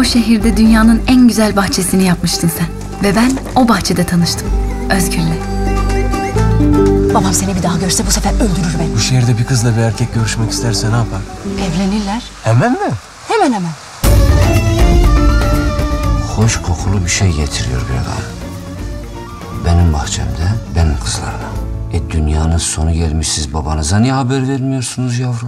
O şehirde dünyanın en güzel bahçesini yapmıştın sen. Ve ben o bahçede tanıştım. Özgür'le. Babam seni bir daha görse bu sefer öldürür beni. Bu şehirde bir kızla bir erkek görüşmek isterse ne yapar? Evlenirler. Hemen mi? Hemen. Hoş kokulu bir şey getiriyor bir adam. Benim bahçemde, benim kızlarına. Dünyanın sonu gelmiş, siz babanıza niye haber vermiyorsunuz yavrum?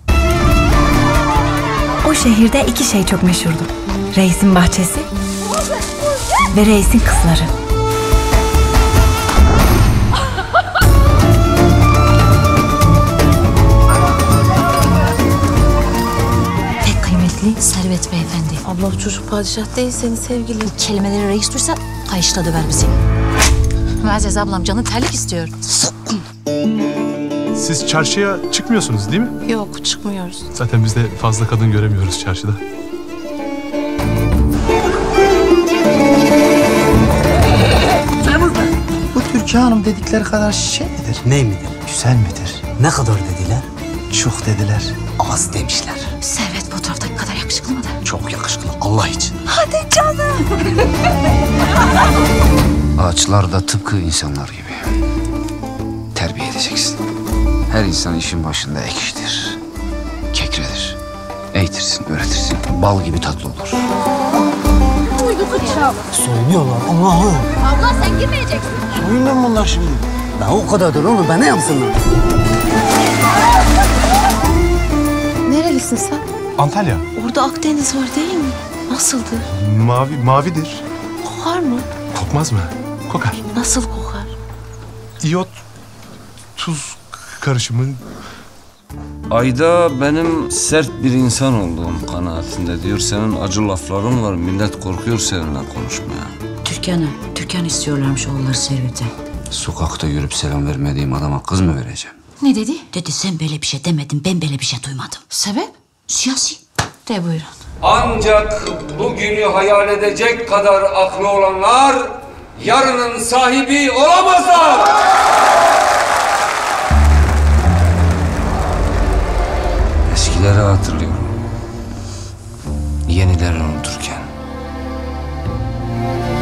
O şehirde iki şey çok meşhurdu. Reisin bahçesi ve reisin kızları. Pek kıymetli Servet Beyefendi. Abla o çocuk padişah değil senin sevgilin. Bu kelimeleri reis duysa kayışla döver bizi. Muazzez ablam canı terlik istiyor. Siz çarşıya çıkmıyorsunuz değil mi? Yok çıkmıyoruz. Zaten biz de fazla kadın göremiyoruz çarşıda. Bu Türkan Hanım dedikleri kadar şey midir? Ne midir? Güzel midir? Ne kadar dediler? Çok dediler. Az demişler. Servet fotoğraftaki kadar yakışıklı mıdır? Çok yakışıklı Allah için. Hadi canım. Ağaçlar da tıpkı insanlar gibi. Terbiye edeceksin. Her insan işin başında ekşidir, kekredir. Eğitirsin, öğretirsin. Bal gibi tatlı olur. Soyunuyorlar Allah'ım. Abla sen girmeyeceksin. Oyundan mı bunlar şimdi? Ben o kadardır oğlum ben ne yapsınlar? Nerelisin sen? Antalya. Orada Akdeniz var değil mi? Nasıldır? Mavidir. Kokar mı? Kokmaz mı? Kokar. Nasıl kokar? İyot, tuz karışımı. Ayda benim sert bir insan olduğum kanaatinde diyor. Senin acı lafların var. Millet korkuyor seninle konuşmaya. Türkan istiyorlarmış oğulları Servet'e. Sokakta yürüp selam vermediğim adama kız mı vereceğim? Ne dedi? Dedi sen böyle bir şey demedin, ben böyle bir şey duymadım. Sebep? Siyasi. De buyurun. Ancak bugünü hayal edecek kadar aklı olanlar yarının sahibi olamazlar. Eskileri hatırlıyorum. Yenilerini unuturken.